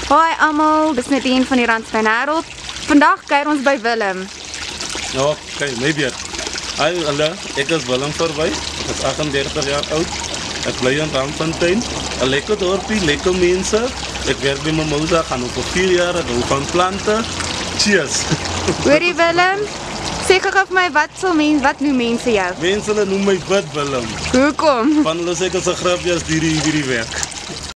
Hoi almal, dis Nadine van die Randstad Herald. Vandag kuier ons by Willem. Ja, oké, my beurt. Hi alle, ek is Willem Verwey. Ek is 38 jaar oud. Ek bly in Randfontein. 'n lekker dorpie, lekker mense. Ek werk by my mousa, gaan op 4 jaar, ek hou van plante. Cheers! Hoorie Willem, sê gou vir my wat noem mense jou? Mense hulle noem my Willem. Hoekom? Van hulle sê ek is 'n grapjas hierdie werk.